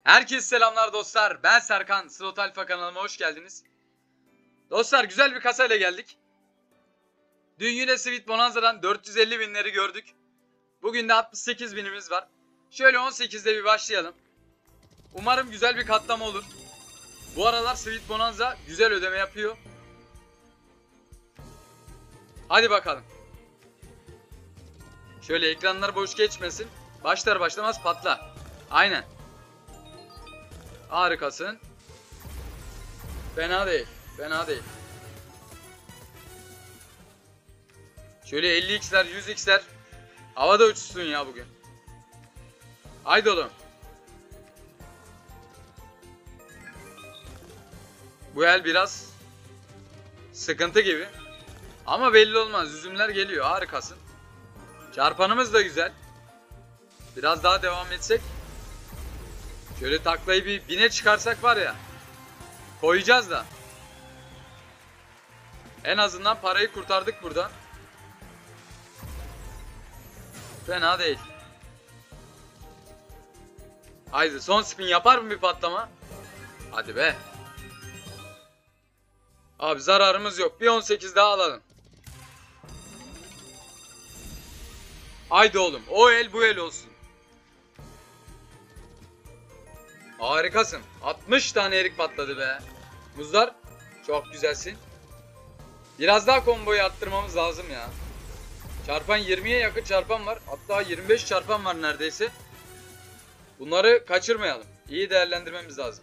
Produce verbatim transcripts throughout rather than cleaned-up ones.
Herkese selamlar dostlar. Ben Serkan. Slot Alfa kanalıma hoş geldiniz. Dostlar güzel bir kasayla geldik. Dün yine Sweet Bonanza'dan dört yüz elli binleri gördük. Bugün de altmış sekiz binimiz var. Şöyle on sekizde bir başlayalım. Umarım güzel bir katlama olur. Bu aralar Sweet Bonanza güzel ödeme yapıyor. Hadi bakalım. Şöyle ekranlar boş geçmesin. Başlar başlamaz patla. Aynen. Harikasın. Fena değil. Fena değil. Şöyle elli x'ler, yüz x'ler. Havada uçsun ya bugün. Haydi oğlum. Bu el biraz sıkıntı gibi. Ama belli olmaz. Üzümler geliyor. Harikasın. Çarpanımız da güzel. Biraz daha devam etsek. Şöyle taklayı bir bine çıkarsak var ya. Koyacağız da. En azından parayı kurtardık buradan. Fena değil. Haydi son spin yapar mı bir patlama? Hadi be. Abi zararımız yok. Bir on sekiz daha alalım. Haydi oğlum. O el bu el olsun. Harikasın. altmış tane erik patladı be. Muzlar çok güzelsin. Biraz daha komboyu arttırmamız lazım ya. Çarpan yirmiye yakın çarpan var. Hatta yirmi beş çarpan var neredeyse. Bunları kaçırmayalım. İyi değerlendirmemiz lazım.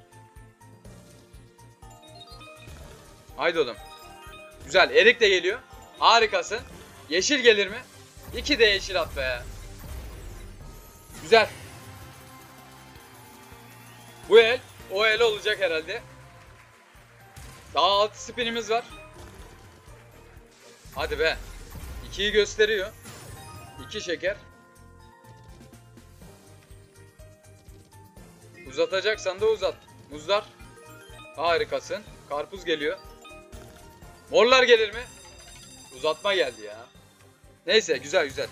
Haydi oğlum. Güzel. Erik de geliyor. Harikasın. Yeşil gelir mi? İki de yeşil at be. Güzel. Bu el o el olacak herhalde. Daha altı spinimiz var. Hadi be. ikiyi gösteriyor. iki şeker. Uzatacaksan da uzat. Muzlar. Harikasın. Karpuz geliyor. Morlar gelir mi? Uzatma geldi ya. Neyse güzel güzel.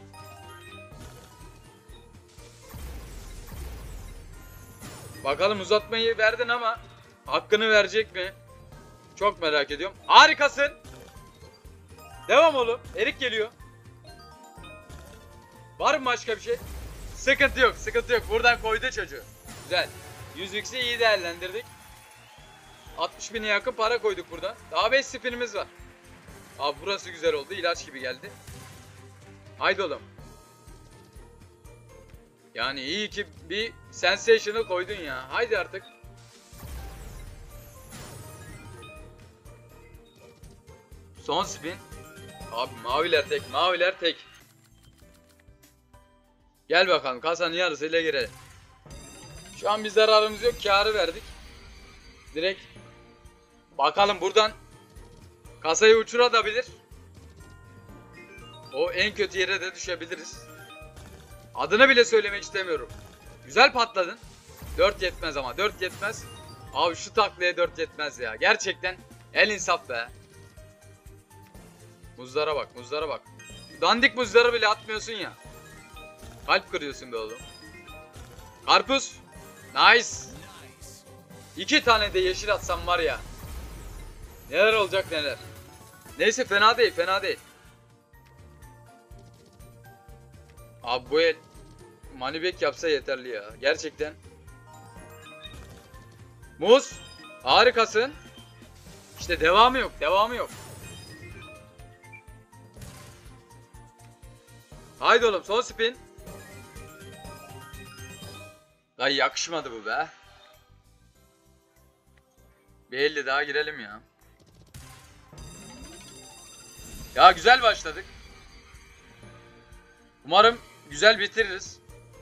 Bakalım uzatmayı verdin ama hakkını verecek mi? Çok merak ediyorum. Harikasın. Devam oğlum. Erik geliyor. Var mı başka bir şey? Sıkıntı yok. Sıkıntı yok. Buradan koydu çocuğu. Güzel. yüz x'i iyi değerlendirdik. altmış bine yakın para koyduk buradan. Daha beş spinimiz var. Abi burası güzel oldu. İlaç gibi geldi. Haydi oğlum. Yani iyi ki bir sensational koydun ya. Haydi artık. Son spin. Abi maviler tek. Maviler tek. Gel bakalım. Kasanın yarısıyla girelim. Şu an bir zararımız yok. Kârı verdik. Direkt. Bakalım buradan. Kasayı uçurabilir. O en kötü yere de düşebiliriz. Adını bile söylemek istemiyorum. Güzel patladın. dört yetmez ama. dört yetmez. Abi şu taklaya dört yetmez ya. Gerçekten el insaf be. Muzlara bak. Muzlara bak. Dandik muzları bile atmıyorsun ya. Kalp kırıyorsun be oğlum. Karpuz. Nice. İki tane de yeşil atsam var ya. Neler olacak neler. Neyse fena değil. Fena değil. Abi bu el moneyback yapsa yeterli ya. Gerçekten. Muz. Harikasın. İşte devamı yok. Devamı yok. Haydi oğlum son spin. Ay yakışmadı bu be. Bir elli daha girelim ya. Ya güzel başladık. Umarım güzel bitiririz.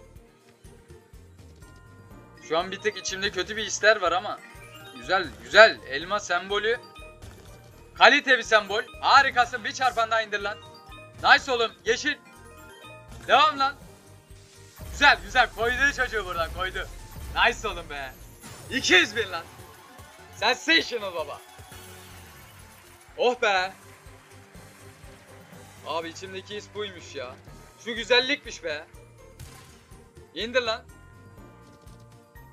Şu an bir tık içimde kötü bir hisler var ama güzel güzel. Elma sembolü. Kalite bir sembol. Harikasın. Bir çarpan daha indir lan. Nice oğlum. Yeşil. Devam lan. Güzel güzel. Koydu çocuğu buradan koydu. Nice oğlum be. iki yüz bin lan. Sensational baba. Oh be. Abi içimdeki his buymuş ya. Şu güzellikmiş be. İndir lan.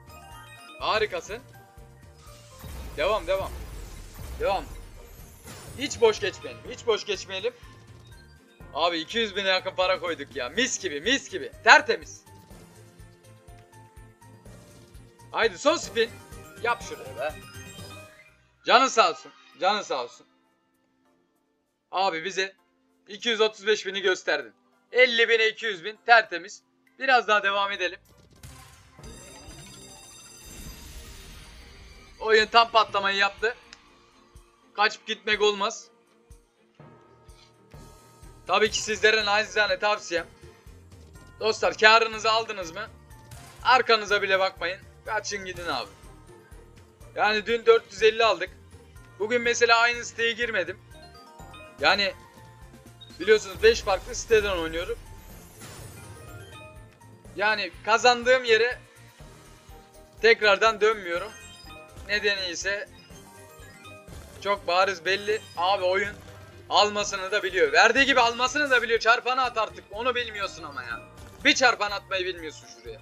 Harikasın. Devam devam. Devam. Hiç boş geçmeyelim. Hiç boş geçmeyelim. Abi iki yüz bine yakın para koyduk ya. Mis gibi mis gibi. Tertemiz. Haydi son spin. Yap şuraya be. Canın sağ olsun. Canın sağ olsun. Abi bize iki yüz otuz beş bini gösterdin. elli bine iki yüz bin tertemiz. Biraz daha devam edelim. Oyun tam patlamayı yaptı. Kaçıp gitmek olmaz. Tabii ki sizlere nacizane tavsiyem. Dostlar karınızı aldınız mı? Arkanıza bile bakmayın. Kaçın gidin abi. Yani dün dört yüz elli aldık. Bugün mesela aynı siteye girmedim. Yani biliyorsunuz beş farklı siteden oynuyorum. Yani kazandığım yere tekrardan dönmüyorum. Nedeni ise çok bariz belli. Abi oyun almasını da biliyor. Verdiği gibi almasını da biliyor. Çarpanı at artık. Onu bilmiyorsun ama ya. Bir çarpan atmayı bilmiyorsun şuraya.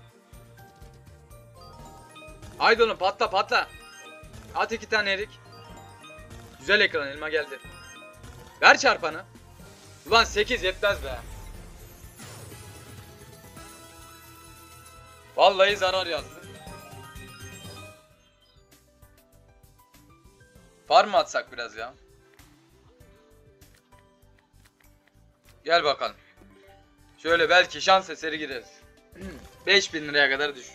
Haydi oğlum patla patla. At iki tane erik. Güzel ekran, elma geldi. Ver çarpanı. Ulan sekiz yetmez be. Vallahi zarar yazdı. Var mı atsak biraz ya? Gel bakalım. Şöyle belki şans eseri gireriz. beş bin liraya kadar düş.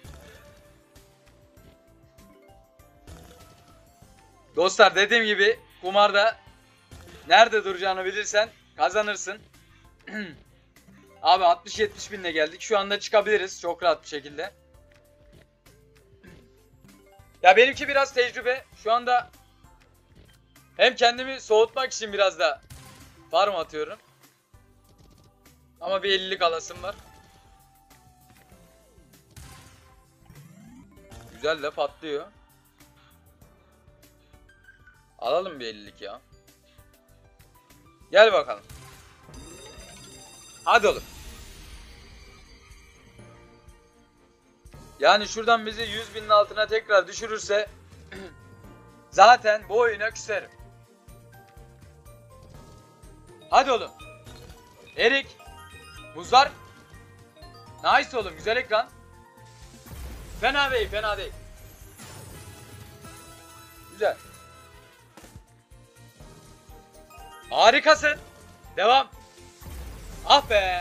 Dostlar dediğim gibi kumarda nerede duracağını bilirsen kazanırsın. Abi altmış yetmiş binle geldik. Şu anda çıkabiliriz çok rahat bir şekilde. Ya benimki biraz tecrübe. Şu anda hem kendimi soğutmak için biraz da farm atıyorum. Ama bir ellilik alasım var. Güzel de patlıyor. Alalım bir ellilik ya. Gel bakalım. Hadi oğlum. Yani şuradan bizi yüz binin altına tekrar düşürürse zaten bu oyuna küserim. Hadi oğlum. Erik. Buzlar. Nice oğlum, güzel ekran. Fena değil, fena değil. Güzel. Harikasın. Devam. Ah be.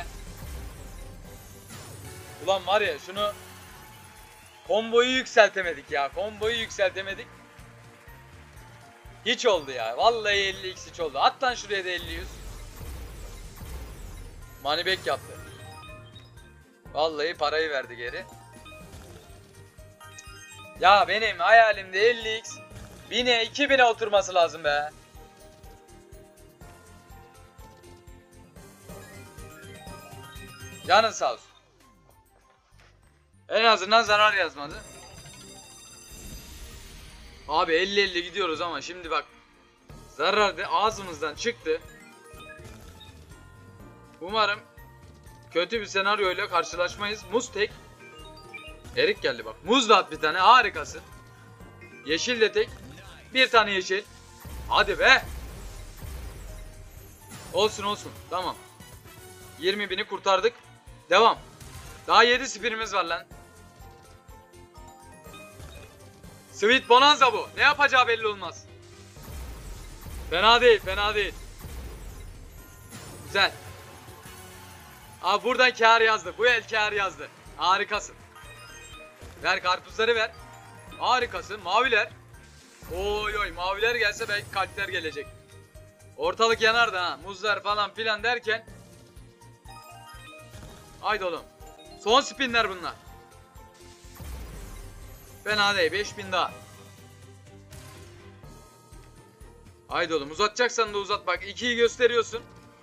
Ulan var ya şunu komboyu yükseltemedik ya. Komboyu yükseltemedik. Hiç oldu ya. Vallahi elli x hiç oldu. At lan şuraya da elli yüz. Moneyback yaptı. Vallahi parayı verdi geri. Ya benim hayalimde elli x bine iki bine oturması lazım be. Canın sağ olsun. En azından zarar yazmadı. Abi elli elli gidiyoruz ama şimdi bak. Zarar da ağzımızdan çıktı. Umarım kötü bir senaryoyla karşılaşmayız. Muz tek. Erik geldi bak. Muz da at bir tane, harikasın. Yeşil de tek. Bir tane yeşil. Hadi be. Olsun olsun. Tamam. yirmi bini kurtardık. Devam. Daha yedi spinimiz var lan. Sweet Bonanza bu. Ne yapacağı belli olmaz. Fena değil, fena değil. Güzel. Abi buradan kâr yazdı. Bu el kâr yazdı. Harikasın. Ver karpuzları ver. Harikasın. Maviler. Oy oy, maviler gelse belki kalpler gelecek. Ortalık yanardı ha. Muzlar falan filan derken. Haydi oğlum. Son spinler bunlar. Fena değil. beş bin daha. Haydi oğlum, uzatacaksan da uzat bak. ikiyi gösteriyorsun.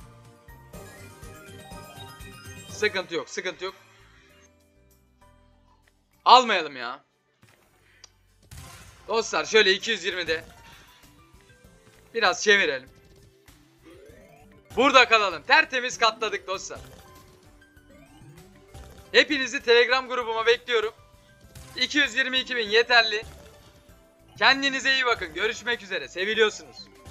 Sıkıntı yok, sıkıntı yok. Almayalım ya. Dostlar şöyle iki yüz yirmide biraz çevirelim. Burada kalalım. Tertemiz katladık dostlar. Hepinizi Telegram grubuma bekliyorum. iki yüz yirmi iki bin yeterli. Kendinize iyi bakın. Görüşmek üzere. Seviliyorsunuz.